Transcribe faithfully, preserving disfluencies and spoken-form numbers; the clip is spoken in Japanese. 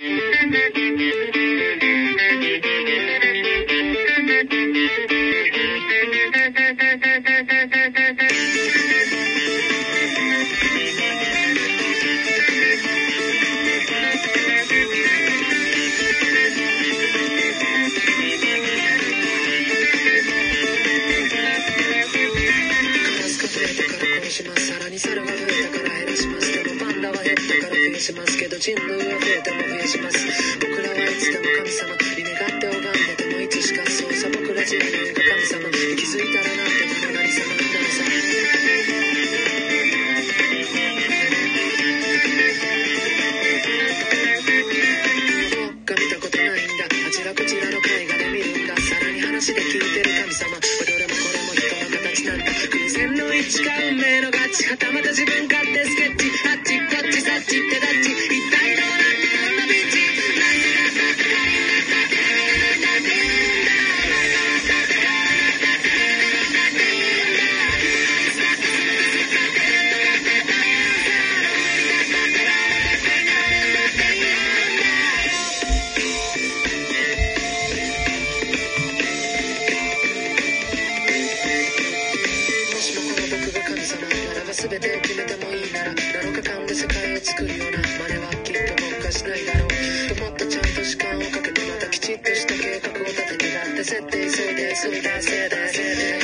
さらに猿が増えたから減らします。でもパンダは減ったから増やしますけど、人類は増えても増やします。僕らはいつでも神様に願って拝んでてもいつしかそうさ、僕ら人類が神様に気づいたらなんてたまに様なのさ。僕が見たことないんだ、あちらこちらの絵画で見るんだ。さらに話で聞いてる神様、どれもこれも人の形なんだ。偶然の一か運命のガチ、はたまた自分勝手スケッチ、あっちこっちさっちってだっち、一体どうなってどんなビーチ、全てを決めてもいいならなのかかんで世界を作るような真似はきっと僕はしないだろうと、もっとちゃんと時間をかけてまたきちっとした計画を立ててだって設定急いで急いでせいでせいで